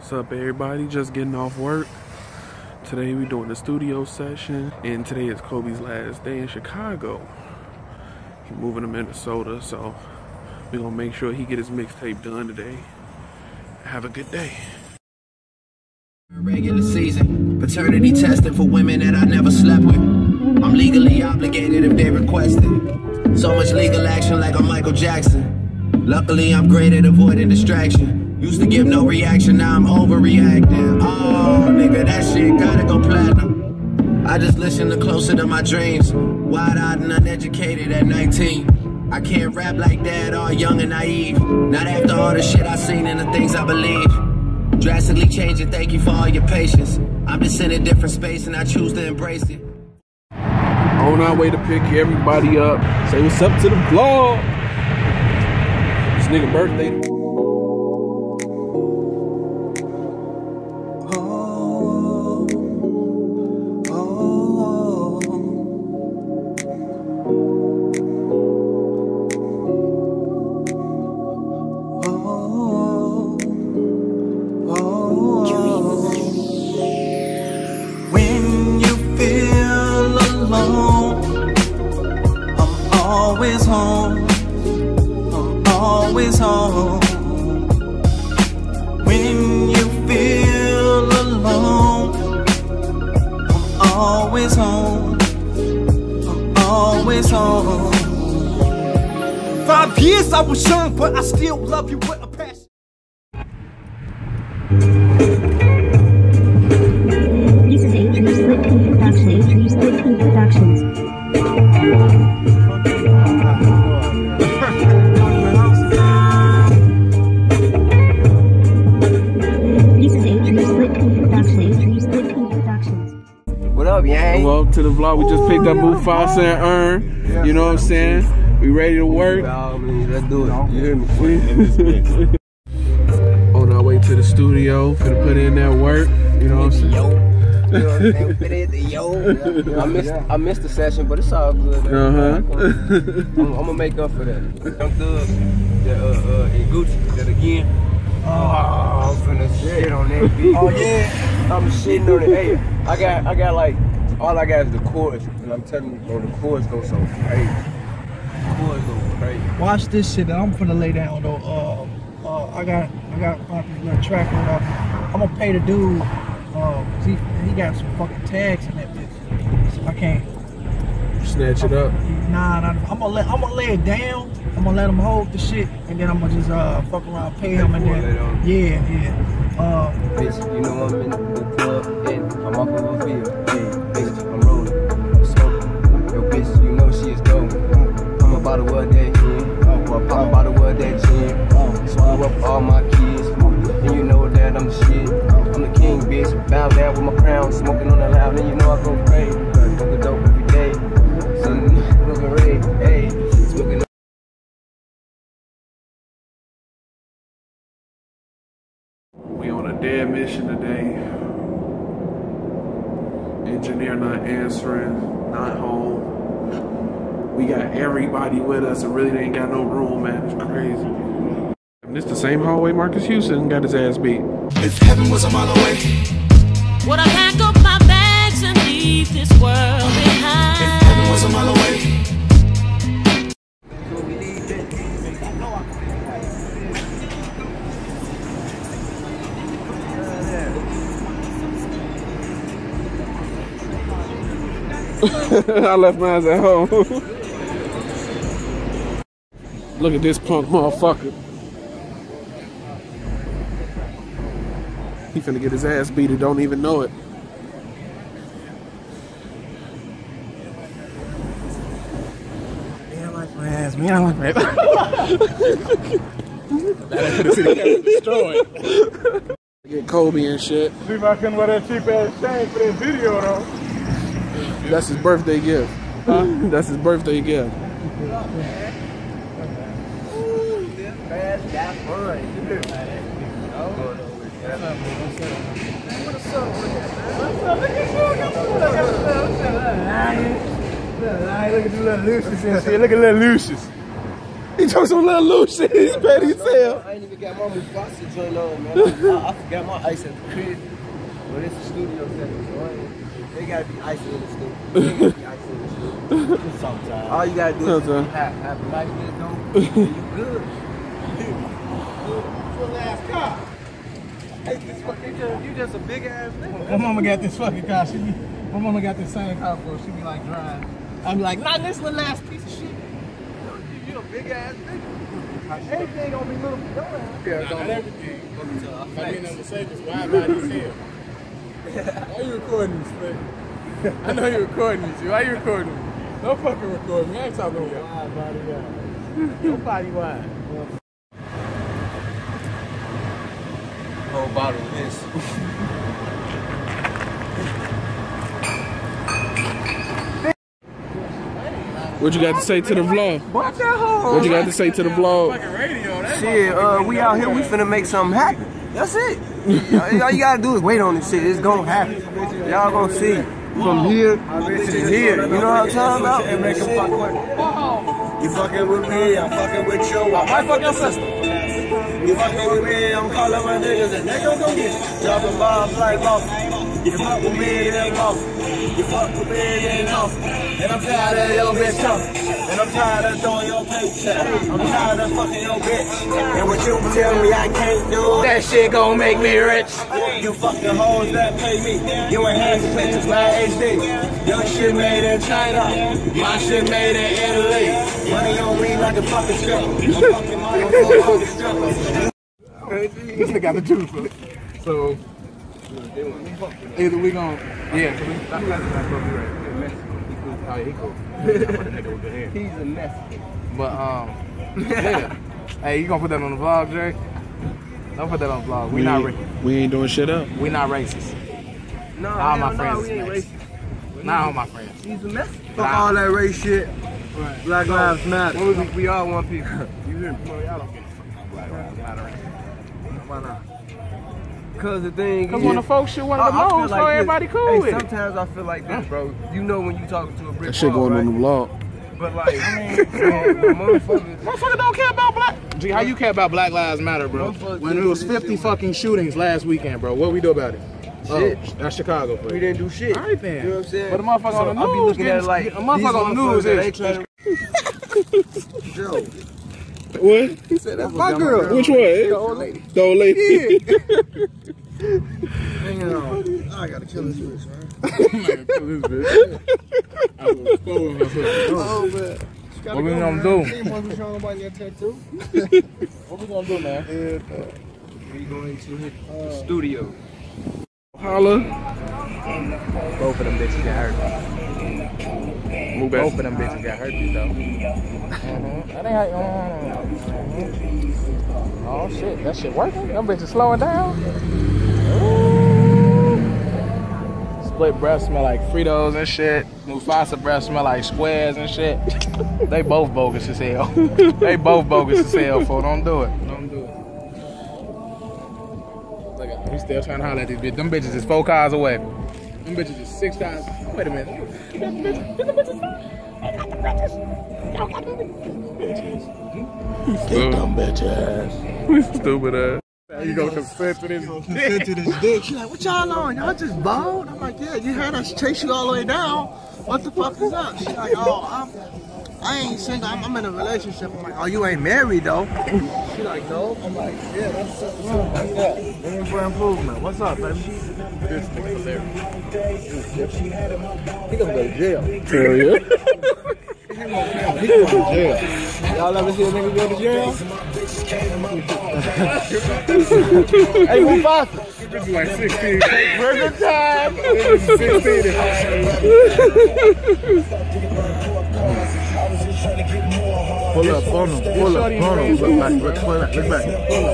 What's up, everybody? Just getting off work. Today we doing a studio session, and today is Kobe's last day in Chicago. He's moving to Minnesota, so we're gonna make sure he get his mixtape done today. Have a good day. Regular season, paternity testing for women that I never slept with. I'm legally obligated if they request it. So much legal action like I'm Michael Jackson. Luckily I'm great at avoiding distraction. Used to give no reaction, now I'm overreacting. Oh, nigga, that shit gotta go platinum. I just listen to Closer to My Dreams. Wide-eyed and uneducated at 19. I can't rap like that, all young and naive. Not after all the shit I seen and the things I believe. Drastically changing, thank you for all your patience. I'm just in a different space and I choose to embrace it. On our way to pick everybody up. Say what's up to the vlog. This nigga birthday. Always home, I'm always home. When you feel alone, I'm always home, I'm always home. 5 years I was young, but I still love you with a passion. This is A3 Split P Production, A3 Split P Productions. What up, yang? Welcome to the vlog. We just picked up Mufasa and Earn. You know what I'm saying? We ready to work. Let's do it. You hear me? On our way to the studio, finna put in that work. You know what I'm saying? I missed the session, but it's all good. I'm gonna make up for that. Young Thug, and Gucci, that again. Oh, I'm finna shit on that beat. Oh yeah, I'm shitting on it. Hey, I got like, all I got is the chorus, and I'm telling you, bro, the chorus go so crazy. The chorus go crazy. Watch this shit that I'm finna lay down though. I got this little track with I'm gonna pay the dude. He got some fucking tags in that bitch, so I can't snatch it up. Nah, I'm gonna lay it down. I'm gonna let him hold the shit, and then I'm gonna just fuck around, pay him, and then yeah. Bitch, you know I'm in the club, and I'm off of a bill. Hey, bitch, I'm rolling, I'm smoking. Yo, bitch, you know she is dope. I'm about to wear that gin, I'm about to wear that gin. Swallow up all my kids, and you know that I'm the shit. I'm the king, bitch. Bow down with my crown, smoking on the loud, and you know I go crazy. Smoking dope every day, smoking red, hey, smoking. We on a dead mission today. Engineer not answering, not home. We got everybody with us and really ain't got no room, man. It's crazy. And this the same hallway Marcus Houston got his ass beat. If heaven was a mile away, would I pack up my bags and leave this world behind? if heaven was a mile away, I left mine at home. Look at this punk motherfucker. He finna get his ass beat and don't even know it. Man, I like my ass. Man, I like my ass. Destroyed. Get Kobe and shit. See if I can wear that cheap ass chain for that video though. That's his birthday gift. Huh? That's his birthday gift. Look at the little Lucius and shit. Look at little Lucius. He took some little loose shit. He's petty as hell. I ain't even got my Mufasa joint on, man. I forgot my ice at the crib. But it's a studio setting, so they gotta be ice in the studio. They gotta be ice in the studio. Sometimes. All you gotta do is have a nice bit though. You good. Your last car. Hey, this fucking you just a big ass nigga. My mama got this fucking car. My mama got this same car for her. She be like driving. I be like, not this little ass piece of shit. You a big ass nigga. Everything gonna be little for your ass. Yeah, not everything. I mean, I'm Mercedes, wide body's here. Why you recording me, Slick? I know you're recording me, too. Why you recording me? Don't fucking record me. I ain't talking to you. Wide body, yeah. Nobody wide. Whole bottle of this. What you got to say to the vlog? What that hole? What you got to say to the vlog? Shit, we out here, we finna make something happen. That's it. All you gotta do is wait on this shit. It's gonna happen. Y'all gonna see. From here to here. You know what I'm talking about? You fucking with me, I'm fucking with you. I might fuck your sister. You fucking with me, I'm calling my niggas and they gon' go get it. Dropping bombs like boss. You fuck with me, it ain't off. You fuck with me, it ain't off. And I'm tired of your bitch talking. And I'm tired of throwing your paycheck. I'm tired of fucking your bitch. And what you tell me I can't do, that shit gon' make me rich. You fucking hoes that pay me. You enhance pictures like HD. Your shit made in China. My shit made in Italy. Money on me like a fucking stripper. I'm fucking money on a fucking stripper. This nigga got the juice, so either we gon' yeah, so that's right. He cool. He's a mess. But yeah. Hey, you gonna put that on the vlog, Jay? Don't put that on the vlog. We ain't doing shit up. We not racist. No, all my no, friends we ain't is racist. Not all my friends. He's a mess. Fuck all that race shit. Right. Black Lives Matter. We all want people. You hear me? Y'all don't get Black Lives Matter. Why not? Cause the thing is, when the folks shit one of the most, so everybody cool with it. Sometimes I feel like this, bro. You know when you talking to a brick That shit wall, going right? on the vlog. But like, motherfuckers don't care about black. Gee, how you care about Black Lives Matter, bro? When it was 50 fucking shootings last weekend, bro. What we do about it? Shit. Oh, that's Chicago. We didn't do shit. All right then. You know what I'm saying? But a motherfucker on the news, I be looking at it like a motherfucker on the news is. Joe. What? He said that's my girl. Which one? The old lady. The old lady. Damn. I gotta kill this bitch, man. I will explode myself. Oh, man. What we gonna do? What we gonna do, man? We going to hit the studio. Holla. Both of them bitches got hurt. Move back. Both of them bitches got hurt, though. That ain't how. Oh shit, that shit working? Them bitches slowing down. Ooh. Split breath smell like Fritos and shit. Mufasa breath smell like squares and shit. They both bogus as hell. They both bogus as hell, fool. Don't do it. Don't do it. Look at him. He's still trying to holler at these bitches. Them bitches is 4 cars away. Them bitches is 6 cars. Wait a minute. Them bitches. Get them bitches. Stupid ass. You gonna consent to this dick. She like, what y'all on? Y'all just bald? I'm like, yeah, you had us chase you all the way down. What the fuck is up? She like, oh, I ain't single. I'm in a relationship. I'm like, oh, you ain't married though? She like, no. I'm like, yeah, that's what's up. Yeah, room for improvement. What's up, baby? This nigga hilarious. He gonna go to jail. Hell yeah. He going to jail. Y'all ever see a nigga go to jail? Hey, Mufasa. This is like 16. Prison time. 16. Pull up on him. Pull up on him. Look back. Look back.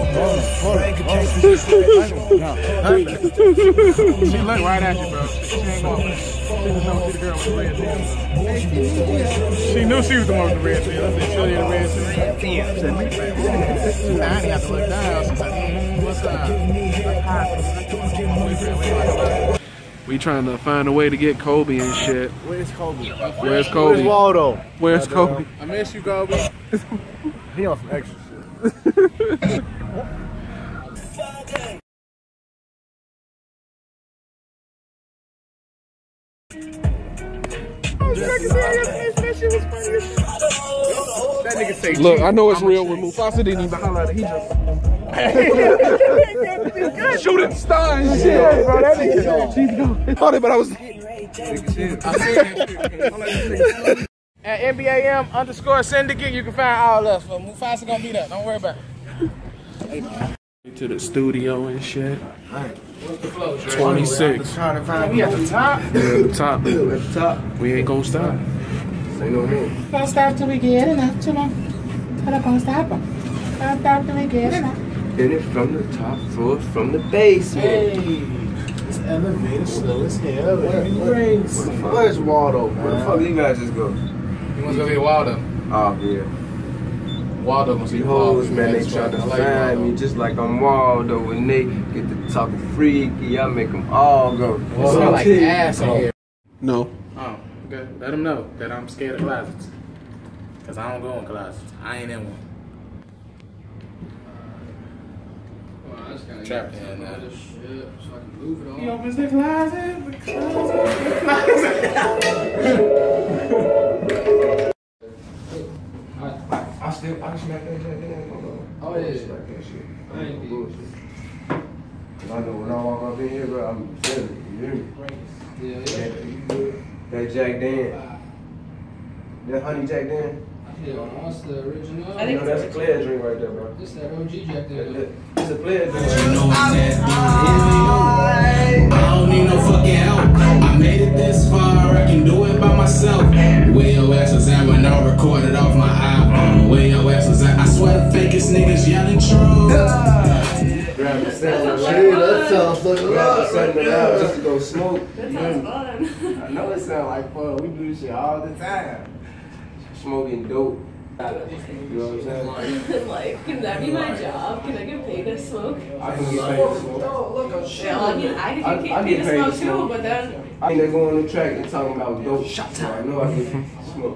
She looked right at you, bro. She ain't going. She just don't see the girl with the red tail. She knew she was the one with the red tail. I said, show you the red tail. I didn't have to look down. She said, what's up? We trying to find a way to get Kobe and shit. Where's Kobe? Where's Kobe? Where's Waldo? Where's Kobe? I miss you, Kobe. He on some extra shit. That nigga say Look, I know it's real when Mufasa didn't even holler at it. He just shooting stars and shit. Yeah, bro, that nigga Hold it, but I was. At MBAM_Syndicate, you can find all of us. So Mufasa gonna be there. Don't worry about it. To the studio and shit. What's the flow, Dre? 26. Trying to find me at the top. We're at the top. At the top. We ain't gonna stop. Say no more. Don't stop till we get enough. Too long. Don't stop. Don't stop till we get enough. Hit it from the top floor, from the basement. Hey, this elevator slow as hell. Where's Waldo, man? Where the fuck you guys just go? You want to go get Waldo? Oh, yeah. Waldo gonna see These hoes, man, they try to find me just like I'm Waldo. When they get to talking freaky, I make them all go. It smell like ass in here. No. Oh, okay. Let them know that I'm scared of closets. Because I don't go in closets. I ain't in one. Trap in that. He opens the closet. I smack that shit. Oh, yeah. Smack that shit. I ain't bullshit. I know when I walk up in here, bro, I'm feeling it. You hear me? Yeah. That Jack Dan. That honey Jack Dan. Yeah, what's the original? You know, that's a player drink right there, bro. This that OG Jack there. It's a player drink. You know I'm that I don't need no fucking help. I made it this far, I can do it by myself. Where your ass was at when I recorded off my iPhone. Where your ass was at, I swear the fakest niggas yelling true. Grab the sandwich. That sounds like grab the sandwich out just to go smoke. That sounds fun. I know it sounds like fun. We do this shit all the time. Smoking dope. You know what I'm saying? Like, can that be my job? Can I get paid to smoke? I can get paid to smoke. Yeah, I mean, I could get paid to smoke too, but then... I think they go on the track and talking about dope. So I know I can smoke.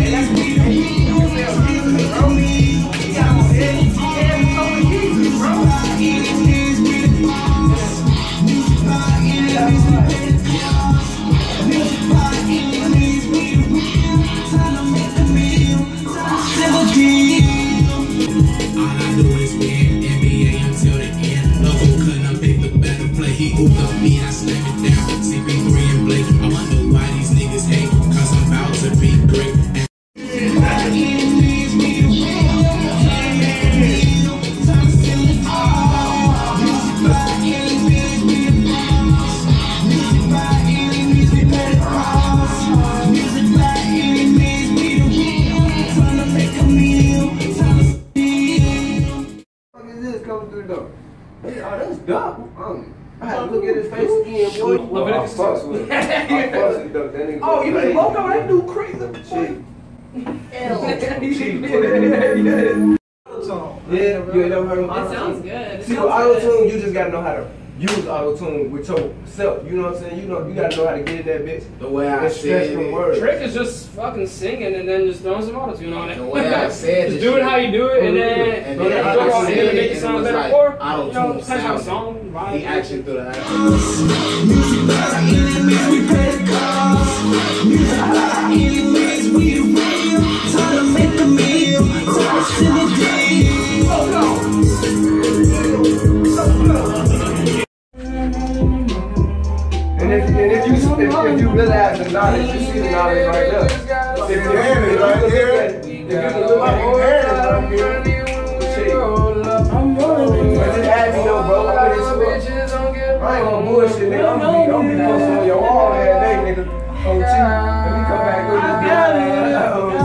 All I do is win, MBAM till the end. Loco couldn't pick the better play. He hooped up me, I slammed it down. CP3 and Blake. I wonder why these niggas hate, cause I'm about to be great. That's dope. I had to look at his face again, boy. I fucks with him. I fucks with him. That nigga. Oh, you mean Loco? That dude crazy. Cheap. That Yeah, you ain't never heard of auto-tune? sounds good. See, with auto-tune, you just gotta know how to use auto-tune with yourself. You know what I'm saying? You gotta know how to get in that bitch. The way I said it. words. Trick is just fucking singing and then just throwing some auto-tune on it. The way I said just it. do it how you do it and then And then go I on said here to it, make it and sound it was better. like Or, you know, auto-tune depends how the sounded. song vibe. He actually threw the And if you realize the knowledge, you see the knowledge right there. If you look at it, just add me though, bro. I ain't gonna bullshit, nigga. I'm gonna be posting on your wall every day, nigga. On cheap. Let me come back with this.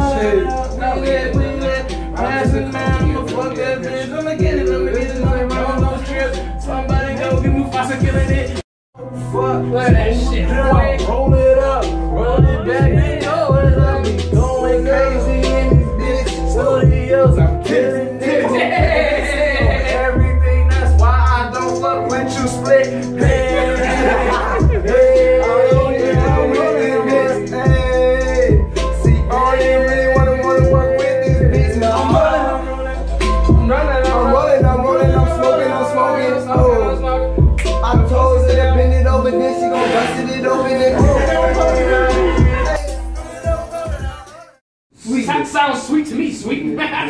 That sounds sweet to me, sweet. Yeah,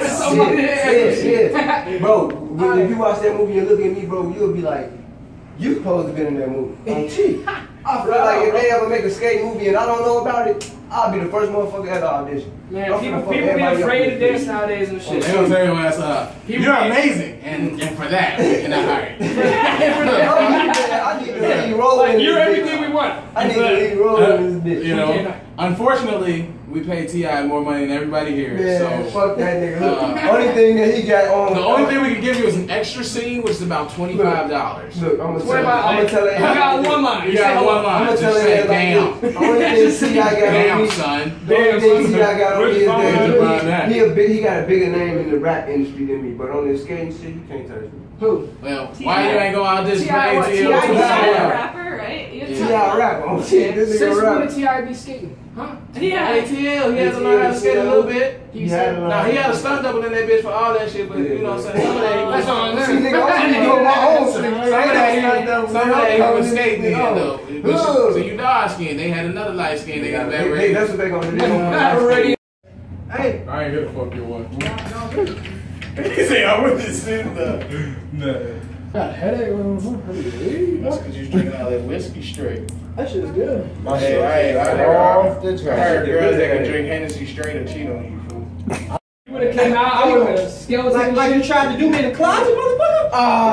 bro, if you watch that movie and look at me, bro, you'll be like, you supposed to be in that movie. I'm cheap. I feel like if they ever make a skate movie and I don't know about it, I'll be the first motherfucker at the audition. Man, people be afraid to dance nowadays and shit. They gonna tell your ass you're amazing, and for that, we cannot hire you. I need to leave rolling. You're everything we want. I need to leave rolling in this bitch. You know, unfortunately, we pay T.I. more money than everybody here. Man, so fuck that nigga. Only thing that he got on. The only thing we can give you is an extra scene, which is about $25. Look, I'm gonna tell you. You got one line. You got one line. I'm gonna tell you say, damn. Only thing T.I. got on me, son. The only thing T.I. got on me is that he got a bigger name in the rap industry than me, but on this skating shit, you can't touch me. Who? Well, why you ain't going out this T.I. way? T.I. rapper, right? T.I. rapper. Oh shit, this nigga Since rapper. when did T.I. be skating? Huh? Yeah. ATL, he had to learn how to skate a little bit. He had a stunt double in that bitch for all that shit, but you know what I'm saying? Some of that That's all I'm See, nigga, I'm doing my own shit. Some of that he was skating though. So you dark skin, they had another light skin, they got that ready. That's what they gonna do. Hey. I ain't gonna fuck your one. He say I wouldn't sit there. No. Got a headache. That's because you was drinking all that whiskey straight. That shit is good. I heard girls that can drink Hennessy straight and cheat on you, fool. You would have came out, I would have skeleton. Like you tried to do me in the closet, motherfucker?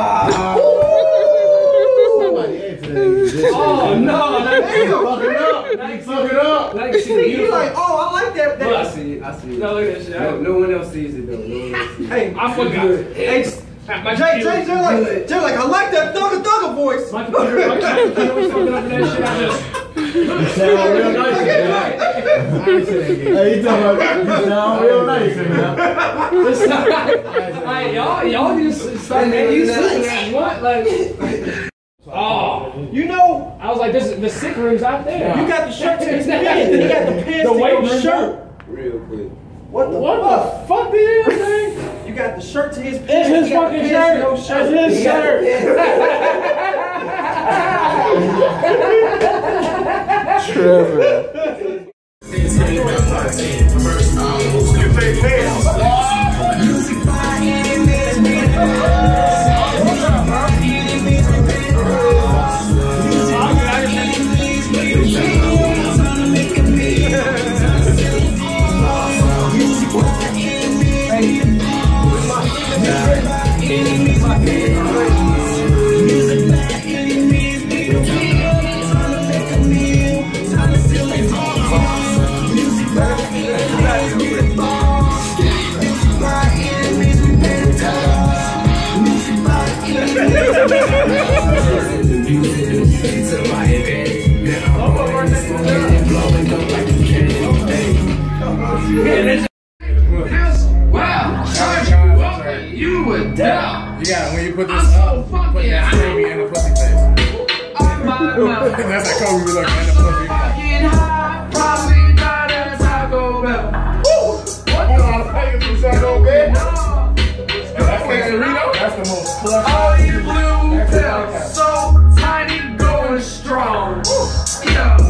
Oh no! Fuck it up. Like, He's like, oh, I like that. I see it. no, look at that shit. No one else sees it though. No one else sees it. Hey, I forgot. Hey, My Jay, like, I like that thugger voice. My computer was fucking up with that shit. I just. You sound real nice. Hey, you sound real nice. Like, y'all just start making you sick. What? Like. Oh, you know, I was like, this is the sick room's out there. You got the shirt to his pants. You got the pants to your shirt. Real quick. What the fuck did you say? You got the shirt to his pants. It's his fucking shirt. It's his shirt. Trevor. You were down. You got when you put this up, put that baby in the pussy face. That's how Kobe was looking in the pussy. Probably not at Taco Bell. What the fuck is Taco Bell? That's the most clutch. All you blue pills, so tiny, going strong. Yeah.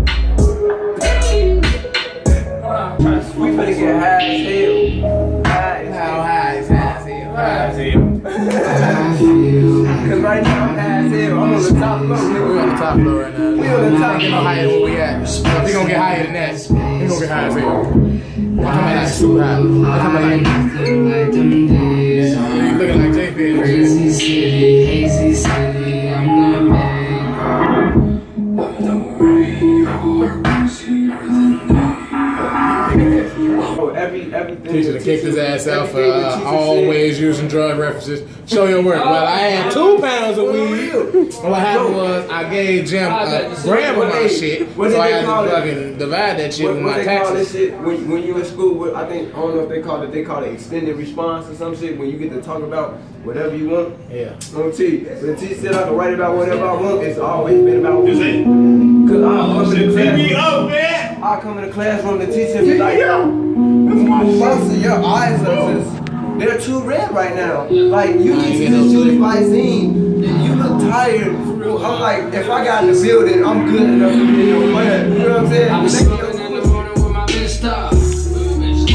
We finna get high as hell. How high is high as hell? High as hell. Cause right now I'm high as hell. I'm on the top floor. We're on the top floor right now. We on the top floor. Higher than where we at. If we gonna get higher than that, we gonna get high as hell. I'm talking about like super high. I'm talking about like, you looking like J-Fed. Crazy city, hazy city, I'm not bad. Don't worry, you're crazier than me. Everything. Teacher to kick his ass out for always using drug references. Show your work. Well, I had 2 pounds of weed. What happened was I gave Jim a gram of my shit, so I had to fucking divide that shit with my taxes. When you in school, I don't know if they call it extended response or some shit. When you get to talk about whatever you want. Yeah. No T. When T said I can write about whatever I want, it's always been about me. Cause I come in the classroom, the teacher be like, your eyes are just, they're too red right now. Like, you need to just shoot Visine. You look tired. I'm like, if I got in the building, I'm good enough to be in your plan. You know what I'm saying? I'm smoking in the morning with my bitch stop.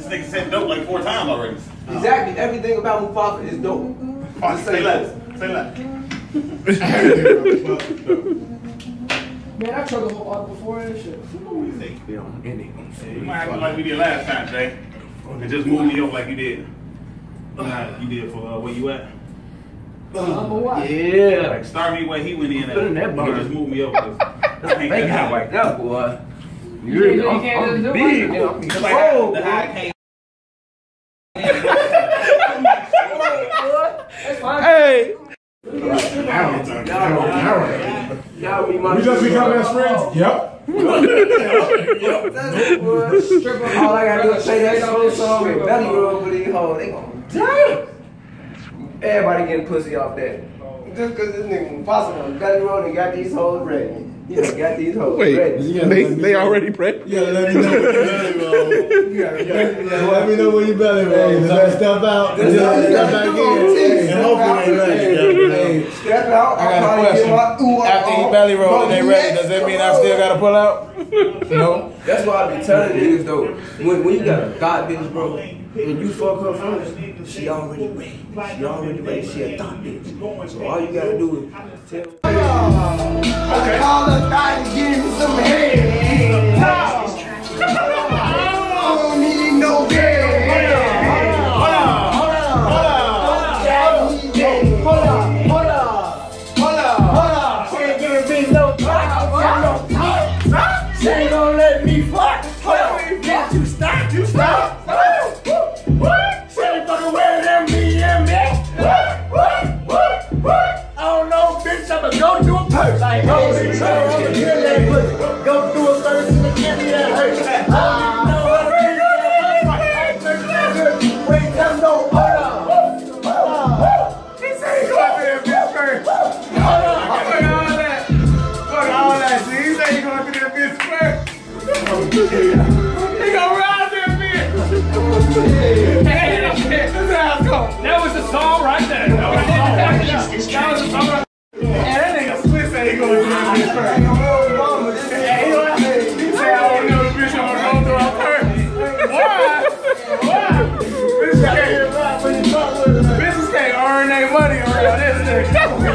nigga said dope like 4 times already. Exactly. Everything about Mufasa is dope. Just say less. Say less. Man, I tried the whole album before and shit. You might act like we did last time, Jay. And just move me up like you did. You did for where you at? Yeah. Like start me where he went in at. Put in that bar. Just move me up. That's a fake guy like that, boy. You can't just do big. It's like the high came. Hey! We just become best friends? Yep. All I gotta do is say that song and belly roll for these hoes. They gon' damn. Everybody getting pussy off that. Just cause this nigga Mufasa on belly roll and got these hoes ready. You know, got these hoes ready. They already ready? You gotta let me know when you belly roll. Let me know when you belly roll. Just I step out, and then I step back in, and hopefully they ready. Step out. I got a question. After he belly roll and they ready, does that mean I still gotta pull out? No. That's why I be telling niggas though, when you got a thought bitch, bro, and you fuck her first, she already ready. She already ready. She a thought bitch. So all you gotta do is tell her. Okay. Call her thought and give me some head. I don't need no bed. She ain't gonna let me fuck. Hold on, bitch, you stop. She ain't fucking with MBAM. I don't know, bitch, I'ma go do a purse. Like, go do a purse and give me that hurt. I don't know how to get that hurt. Wait, tell no, hold on. He said he go after that bitch first. Hold on, fuck all that. See, he said he go after that bitch first. He gonna ride that bitch! Hey, That was the song right there. That was the song right there. that nigga Swiss said he gonna do that bitch first. He said I don't know the bitch gonna go through her first. Why? Bitches can't earn their money around this nigga.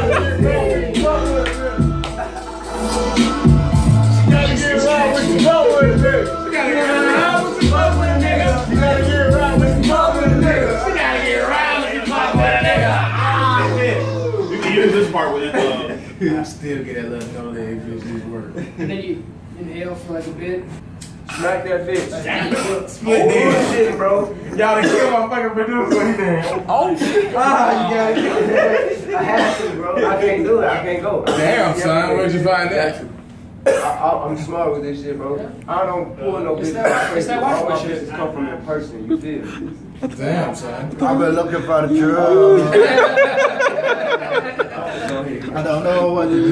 This part with it, I still get that little no leg bitch work. And then you inhale for like a bit. Smack that bitch. Split shit, bro. Y'all done killed my fucking producer. Oh shit. You gotta get it. I have to, bro. I can't do it. I can't go. Damn, son. Where'd you find that? I'm smart with this shit, bro. I don't pull no bitch. It's that white boy shit. It's come from that person, you feel? Damn, son. I've been looking for the truth. I don't know what to do.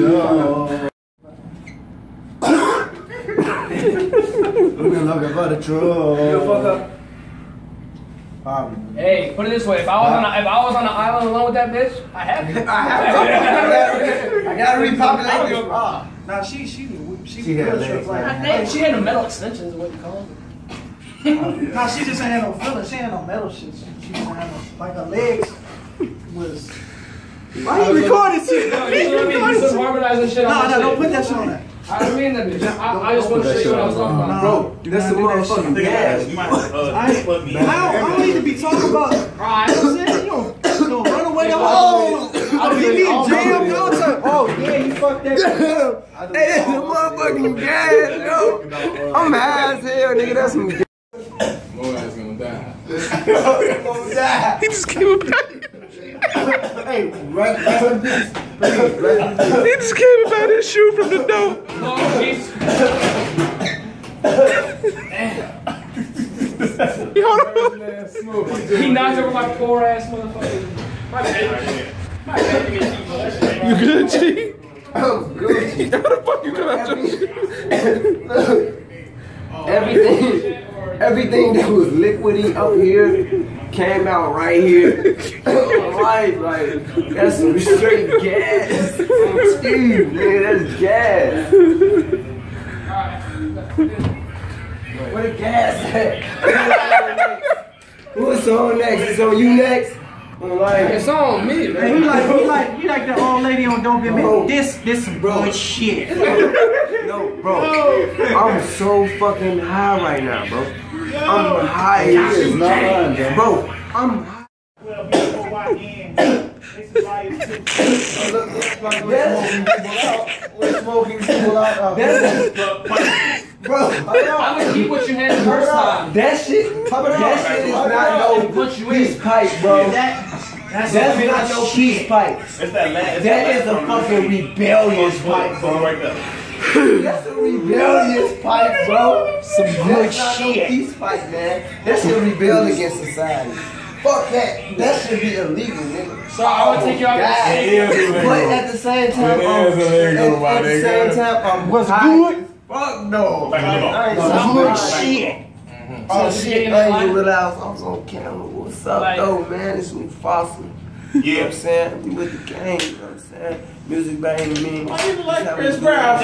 We've been looking for the truth. You fuck up. Hey, put it this way: if I was on an island alone with that bitch, I have to. I gotta repopulate this. Nah, she had real legs shit like like She had no metal extensions, what you call them. Nah, she just ain't had no feelings. She ain't no metal shit. She just ain't had no, like her legs was. Why you recording shit? No, you put harmonizing shit on No, don't put that shit on that. I don't mean that bitch. I just want to show you what I was talking about. Bro, that's the motherfucking gas. I don't need to be talking about. You know what I'm saying? You don't run away the whole. He be jammed all the time. Oh, yeah, you fucked that. Hey, that's the motherfucking gas, yo. I'm high as hell, nigga. That's some gas. More ass gonna die. Gonna die. He just came up. Hey, right in this. He just came about his shoe from the door. He knocked over my poor ass motherfucker. My bad. You good, G? I'm good. How the fuck you come out Everything that was liquidy up here came out right here. Like, that's some straight gas. Steve, man, that's gas. Where the gas at? What's on next? It's on you next? It's on me, man. Hey, he like the old lady on Don't Be Me. This some good shit. No, bro. I'm so fucking high right now, bro. I'm high. It's not lying, bro. I'm high. Well, before I end, this is why it's Looks like we're smoking people out. Bro, I'm gonna keep what you had the first time. That shit is not no peace pipe, bro. That's not no peace pipe. That is a fucking rebellious pipe, bro. That's a rebellious pipe, bro. Some good shit. No peace pipe, man. That should rebel against society. Fuck that. That should be illegal, nigga. So I would take you out. But at the same time, what's good? Fuck no. Good shit. Oh shit, I ain't even realize I was on camera. What's up, though, man? It's me, Fossil. You know what I'm saying? We with the game, you know what I'm saying? Music bang me. Why you like Chris Brown?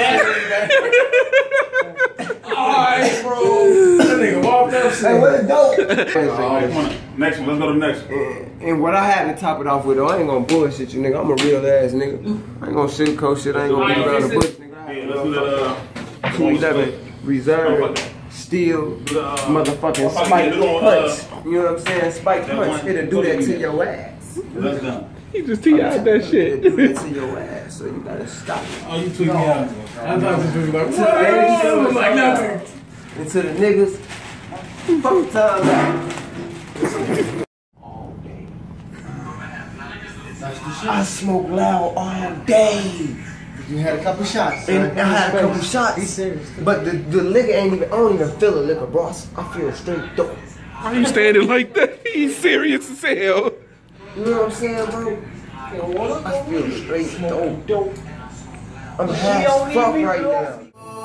Alright, bro. That nigga walked up. Hey, what a dope. Next one, let's go to the next one. And what I had to top it off with, though, I ain't gonna bullshit you, nigga. I'm a real ass nigga. I ain't gonna sugarcoat shit. I ain't gonna beat around the bush, nigga. Yeah, let's do that. 211 Reserve. Steel, motherfucking spike punch. You know what I'm saying? Spike punch. It'll do that to your ass. Let's go. He just T.I.'d that shit. It'll do that to your ass, so you gotta stop it. Oh, you tweaked me out. I thought you was like, what? Like nothing. And to the niggas, fuck time out. All day. I smoke loud all day. You had a couple shots. And I had a couple shots. Be serious. But the liquor ain't even, I don't even feel the liquor, bro. I feel straight dope. Why you standing like that? He's serious as hell. You know what I'm saying, bro? I feel straight dope. I'm high as fuck right now.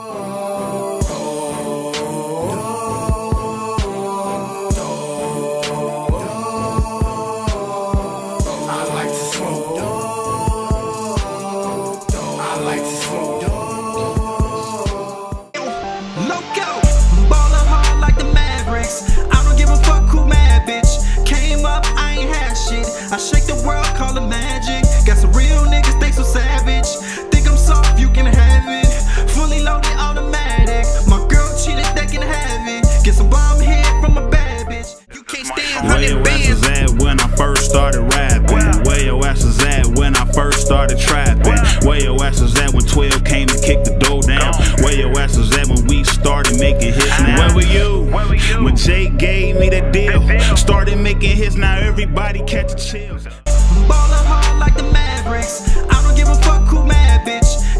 Loco, ballin' hard like the Mavericks. I don't give a fuck who mad, bitch. Came up, I ain't had shit. I shake the world, call it magic. Got some real niggas, they so savage. Think I'm soft, you can have it. Fully loaded automatic. My girl cheated, they can have it. Get some bomb head from a bad bitch. You can't stand 100 bands. Where your ass was at when I first started rapping? Where your ass was at when I first started trapping? Where your ass was at when 12 came to kick the door down? Where your ass was at when we started making hits now? Where were you when Jake gave me the deal? Started making hits, now everybody catching chills. Ballin' hard like the Mavericks. I don't give a fuck who mad, bitch.